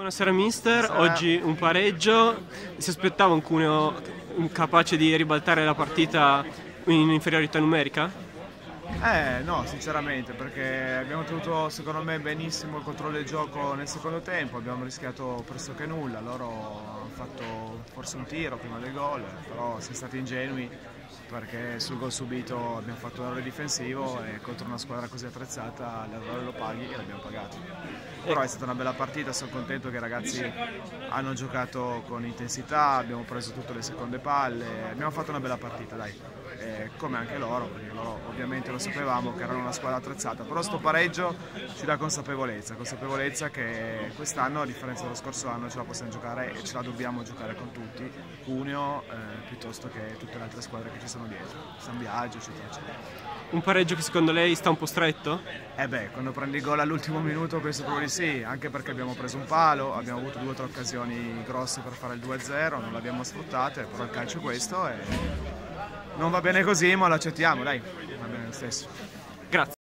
Buonasera mister, Buonasera. oggi un pareggio, si aspettava un Cuneo capace di ribaltare la partita in inferiorità numerica? No, sinceramente, perché abbiamo tenuto secondo me benissimo il controllo del gioco nel secondo tempo, abbiamo rischiato pressoché nulla, loro hanno fatto forse un tiro prima del gol, però siamo stati ingenui perché sul gol subito abbiamo fatto un errore difensivo e contro una squadra così attrezzata l'errore lo paghi e l'abbiamo pagato. Però è stata una bella partita, sono contento che i ragazzi hanno giocato con intensità, abbiamo preso tutte le seconde palle, abbiamo fatto una bella partita, dai. Come anche loro, perché loro ovviamente lo sapevamo che erano una squadra attrezzata, però sto pareggio ci dà consapevolezza che quest'anno a differenza dello scorso anno ce la possiamo giocare e ce la dobbiamo giocare con tutti, Cuneo piuttosto che tutte le altre squadre che ci sono dietro, San Biagio eccetera eccetera. Un pareggio che secondo lei sta un po' stretto? Quando prendi il gol all'ultimo minuto penso proprio di sì, anche perché abbiamo preso un palo, abbiamo avuto 2 o 3 occasioni grosse per fare il 2-0, non le abbiamo sfruttate, però il calcio è questo e non va bene così, ma lo accettiamo, dai, va bene lo stesso. Grazie.